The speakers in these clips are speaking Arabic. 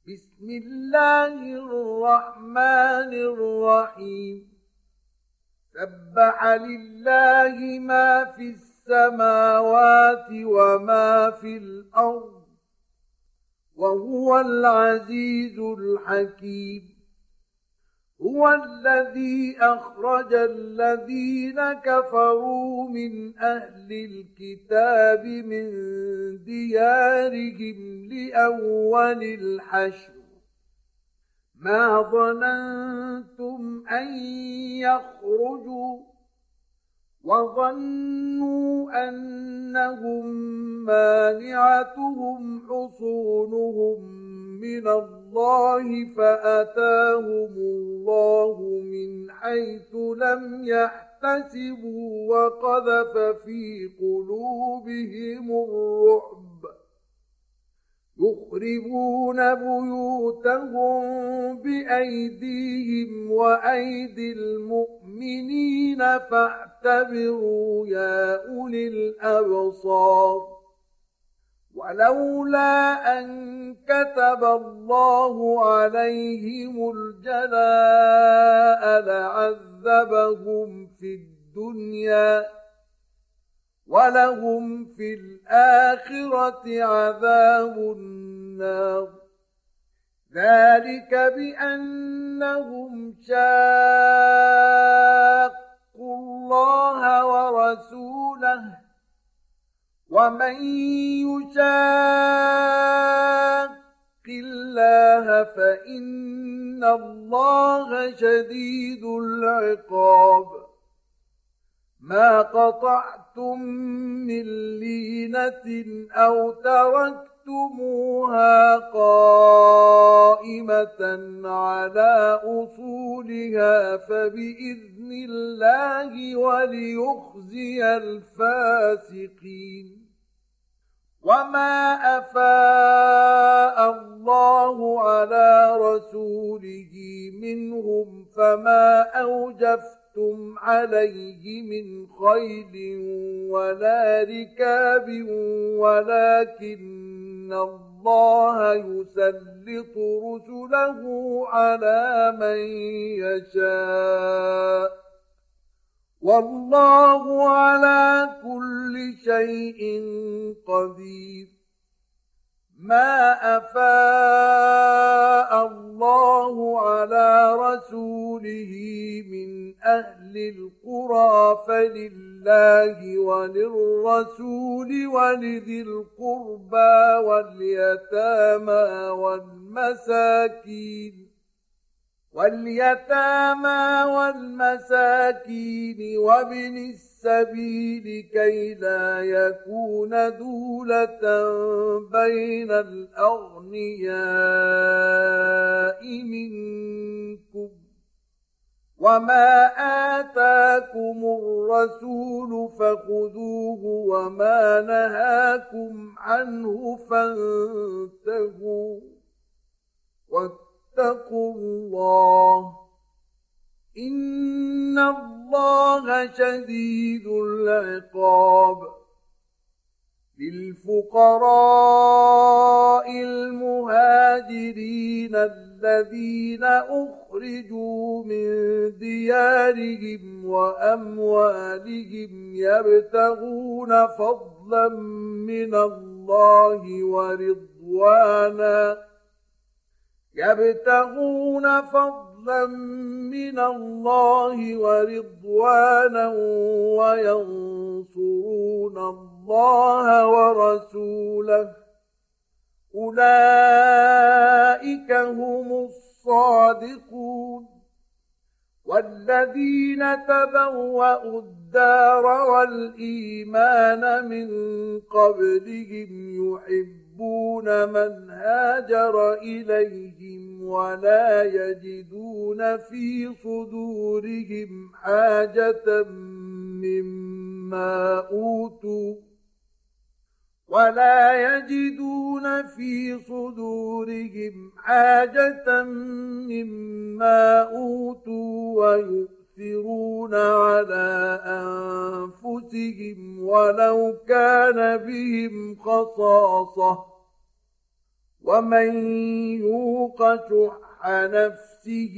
بسم الله الرحمن الرحيم. سبح لله ما في السماوات وما في الأرض وهو العزيز الحكيم. هو الذي أخرج الذين كفروا من أهل الكتاب من ديارهم لأول الحشر ما ظننتم أن يخرجوا وظنوا أنهم مانعتهم حصونهم من الله فأتاهم الله من حيث لم يحتسبوا وقذف في قلوبهم الرعب يخربون بيوتهم بأيديهم وأيدي المؤمنين فاعتبروا يا أولي الأبصار. ولولا أن كتب الله عليهم الجلاء لعذبهم في الدنيا ولهم في الآخرة عذاب النار. ذلك بأنهم شاقوا الله ورسوله ومن يشاق الله فإن الله شديد العقاب. ما قطعتم من لينة أو تركتموها قائمة على أصولها فبإذن الله وليخزي الفاسقين. وما أفاء الله على رسوله منهم فما أوجفتم عليه من خيل ولا ركاب ولكن الله يسلط رسله على من يشاء والله على كل شيء قدير. ما أفاء الله على رسوله من أهل القرى فلله وللرسول ولذي القربى واليتامى والمساكين وابن السبيل كي لا يكون دولة بين الأغنياء منكم. وما آتاكم الرسول فخذوه وما نهاكم عنه فانتهوا واتقوا الله إن الله شديد العقاب. للفقراء المهاجرين الذين أخرجوا من ديارهم وأموالهم يبتغون فضلا من الله ورضوانا وينصرون الله ورسوله أولئك هم الصادقون. والذين تبوأوا الدار والإيمان من قبلهم يحبون من هاجر إليهم ولا يجدون في صدورهم حاجة مما أوتوا ويؤثرون على أنفسهم ولو كان بهم خصاصة ومن يوق شح نفسه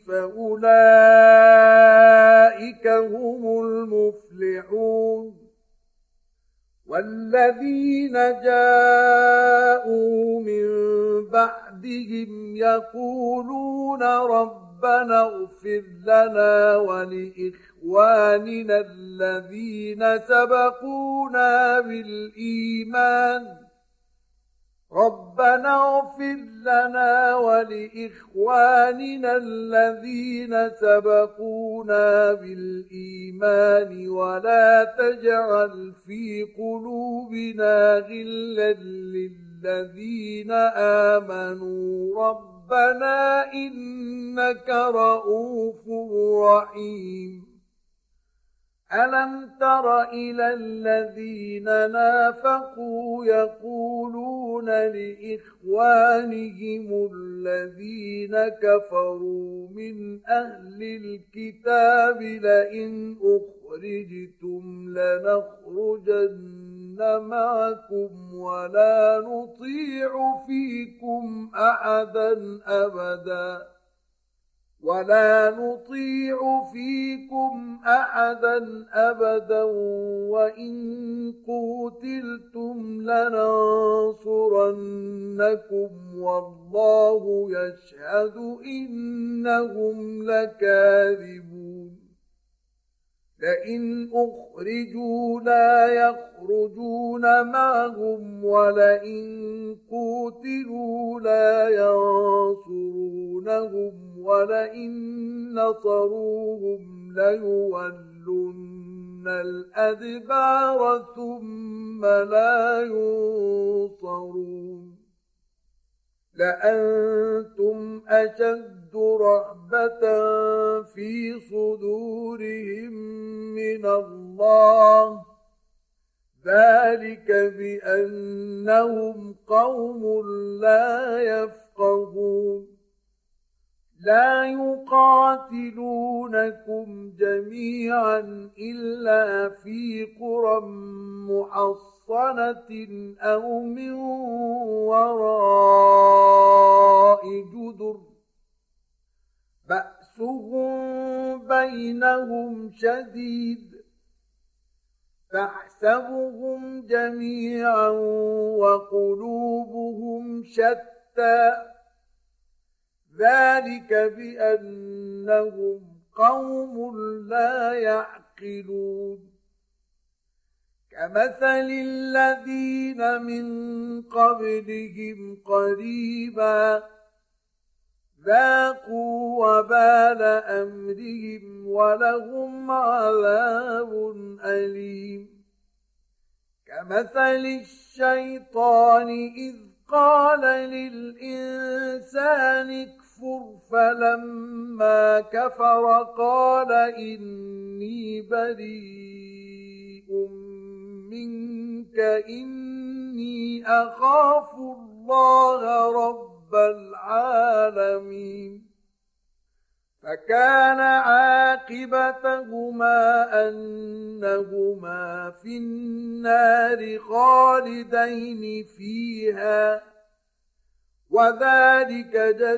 فأولئك هم المفلحون والذين جاءوا من بعدهم يقولون ربنا اغفر لنا ولإخواننا الذين سبقونا بالإيمان ربنا اغفر لنا ولإخواننا الذين سبقونا بالإيمان ولا تجعل في قلوبنا غلا للذين آمنوا ربنا إنك رؤوف رحيم ألم تر إلى الذين نافقوا يقولون لإخوانهم الذين كفروا من أهل الكتاب لئن أخرجتم لنخرجن معكم ولا نطيع فيكم أحدا أبدا وإن قوتلتم لننصرنكم والله يشهد إنهم لكاذبون لئن أخرجوا لا يخرجون معهم ولئن قوتلوا لا ينصرونهم ولئن نصروهم ليولن الأدبار ثم لا ينصرون لأنتم أشد رهبة في صدورهم من الله ذلك بأنهم قوم لا يفقهون لا يقاتلونكم جميعا إلا في قرى محصنة أو من وراء جدر بأسهم بينهم شديد تحسبهم جميعا وقلوبهم شتى ذلك بأنهم قوم لا يعقلون كمثل الذين من قبلهم قريبا ذاقوا وبال أمرهم ولهم عذاب أليم كمثل الشيطان إذ قال للإنسان اكفر فلما كفر قال إني بريء منك إني أخاف الله رب العالمين فكان عاقبتهما أنهما في النار خالدين فيها وذلك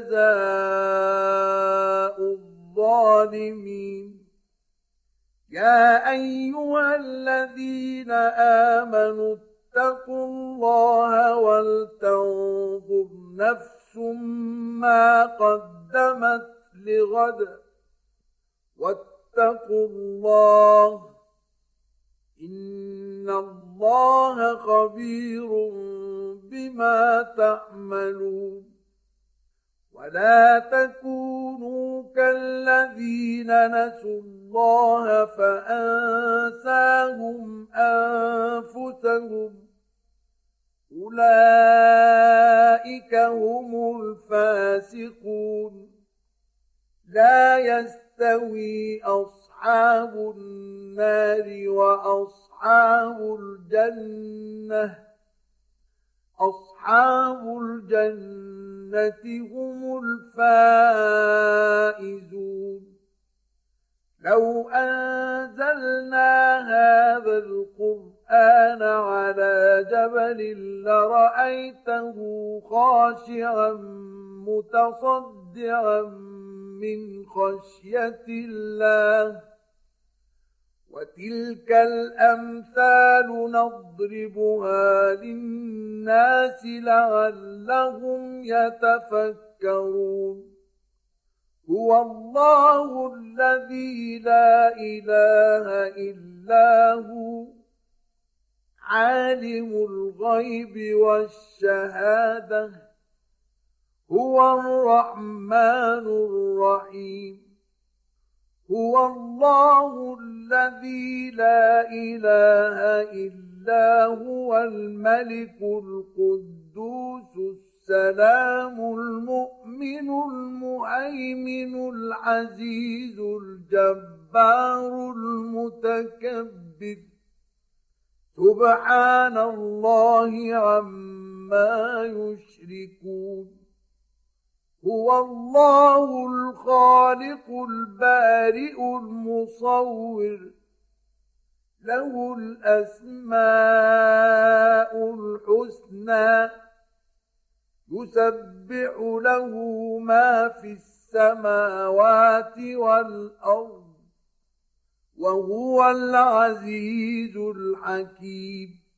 جزاء الظالمين يا أيها الذين آمنوا اتقوا الله ولتنظر نفس ما قدمت لغد واتقوا الله إن الله خبير بما تعملون ولا تكونوا كالذين نسوا الله فأنساهم أنفسهم أولئك هم الفاسقون لا يستوي أصحاب النار وأصحاب الجنة أصحاب الجنة هم الفائزون لو أنزلنا هذا القرآن القرآن على جبل لرأيته خاشعا متصدعا من خشية الله وتلك الأمثال نضربها للناس لعلهم يتفكرون هو الله الذي لا إله إلا هو عالم الغيب والشهادة هو الرحمن الرحيم هو الله الذي لا إله إلا هو الملك القدوس السلام المؤمن المهيمن العزيز الجبار المتكبر سبحان الله عما يشركون هو الله الخالق البارئ المصور له الأسماء الحسنى يسبح له ما في السماوات والأرض وهو العزيز الحكيم